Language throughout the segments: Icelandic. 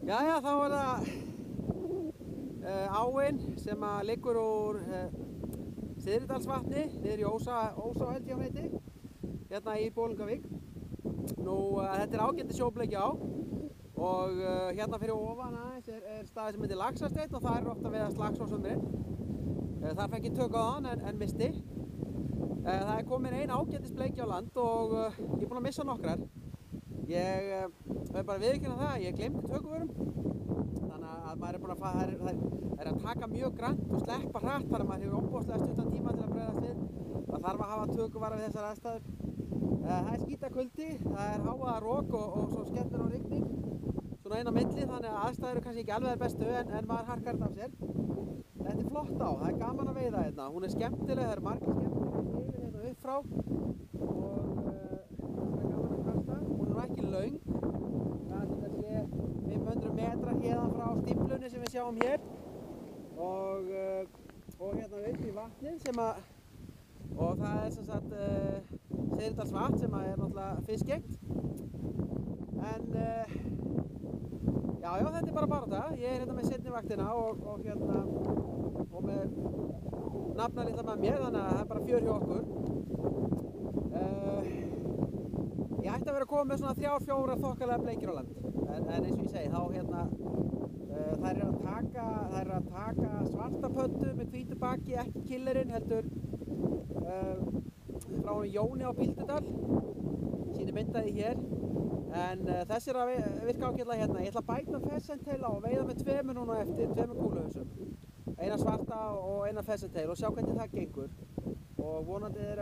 Jæja, þá er það áin sem liggur úr Syðridalsvatni niður í Ósa held ég að heiti, hérna í Bolungarvík. Þetta er ágætis sjóbleikja á og hérna fyrir ofan aðeins er staður sem heitir Laxasteinn og það er ofta veiðast lax á sumrin. Þar fekk ég tök á hann en misti. Það er komin ein ágætis bleikja á land og ég er búinn að missa nokkrar. Ég bara viðurkenna það, ég gleymdi tökuvörum. Þannig að maður er búinn að það er að taka mjög grannt og sleppa hratt, þannig að maður hefur óbúðslega stuttan tíma til að bregðast við. Það þarf að hafa tökuvara við þessar aðstæður. Það er skítakuldi, það er hávaða rok og svo skellur og rigning svona inn á milli, þannig að aðstæður eru kannski ekki alveg þær bestu en maður harkar þetta af sér. Þetta er flott á, það er gaman að veiða hérna. Hún er skemmtileg, það eru margir skemmtilegir skilin hérna upp frá og það er gaman að kasta. Hún er nú ekki löng, það er kannski 500 metrar héðan frá stíflunni sem við sjáum hér og hérna upp í vatnið og það er sem sagt Syðridalsvatn sem er náttúrulega fiskgengt. En já, þetta er bara barátta. Ég er hérna með seinni vaktina og með nafnalitla með mér, þannig að það er bara fjör hjá okkur. Ég ætti að vera að koma með svona 3-4 þokkalega bleikjur á land. En eins og ég segi, þá þær eru að taka svarta pöndu með hvítu baki, ekki killerinn, heldur frá Jóni á Bíldudal, sýnir myndaði hér. En þessi er að virka ágætlega hérna. Ég ætla að bæta pheasant-tail á og veiða með 2 núna eftir, 2 kúluhausum. Eina svarta og eina pheasant-tail og sjá hvernig það gengur. Og vonandi er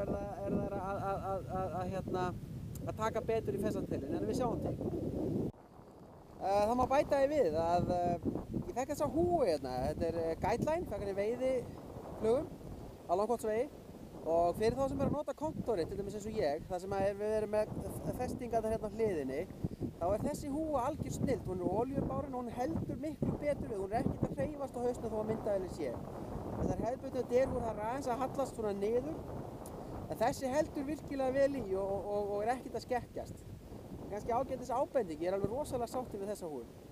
það að taka betur í pheasant-tailin en við sjáum til. Það má bæta því við að ég fekk þessa húu hérna. Þetta er guideline, fekk hann í veiðiflugum á Langholtsvegi. Og fyrir þá sem er að nota kontorinn, til dæmis eins og ég, þar sem við erum með festingarnar hérna á hliðinni, þá er þessi húa algjör snilld. Hún er olíubárin og hún heldur miklu betur við. Hún er ekkert að hreyfast á hausnum þó að myndavélin sé. Þessar hefðbundnu derhúfur það er aðeins að hallast svona niður, en þessi heldur virkilega vel í og er ekkert að skekkjast. Kannski ágætis ábending, ég er alveg rosalega sáttur við þessa húu.